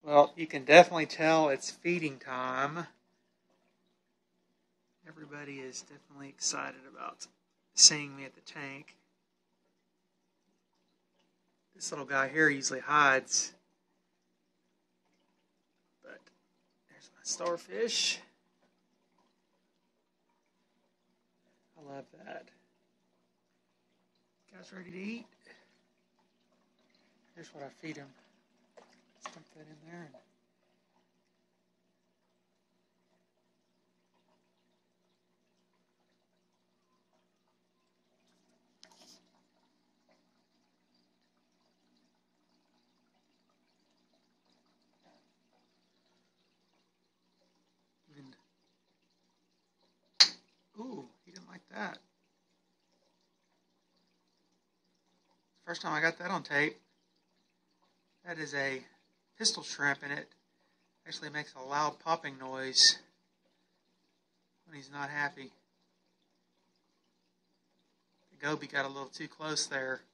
Well, you can definitely tell it's feeding time. Everybody is definitely excited about seeing me at the tank. This little guy here usually hides. But there's my starfish. I love that. You guys ready to eat? Here's what I feed him. Let's dump that in there. Ooh, he didn't like that. First time I got that on tape. That is a pistol shrimp, and it actually makes a loud popping noise when he's not happy. The goby got a little too close there.